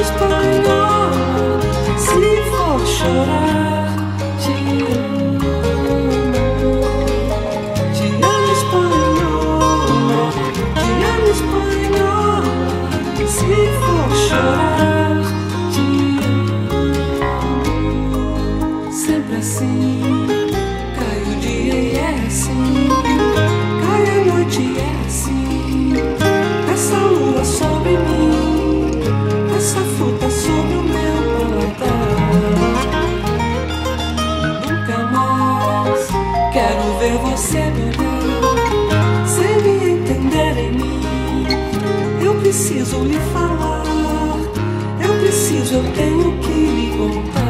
espanhol. Se for chorar, te amo espanhol, te amo espanhol. Se for chorar, te amo. Sempre assim, cai o dia e é assim, cai a noite e é assim. Essa lua sobre mim, essa fruta sobre o meu paladar. Nunca mais quero ver você beber sem me entender em mim. Eu preciso lhe falar, eu preciso, eu tenho que lhe contar.